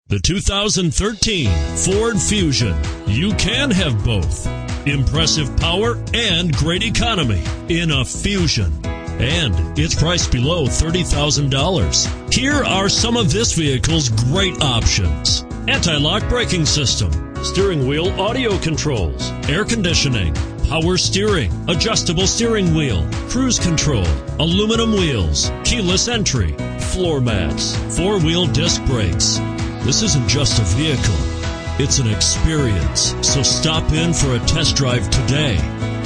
The 2013 Ford Fusion. You can have both. Impressive power and great economy in a Fusion. And it's priced below $30,000. Here are some of this vehicle's great options: anti-lock braking system, steering wheel audio controls, air conditioning, power steering, adjustable steering wheel, cruise control, aluminum wheels, keyless entry, floor mats, four-wheel disc brakes. This isn't just a vehicle, it's an experience. So stop in for a test drive today.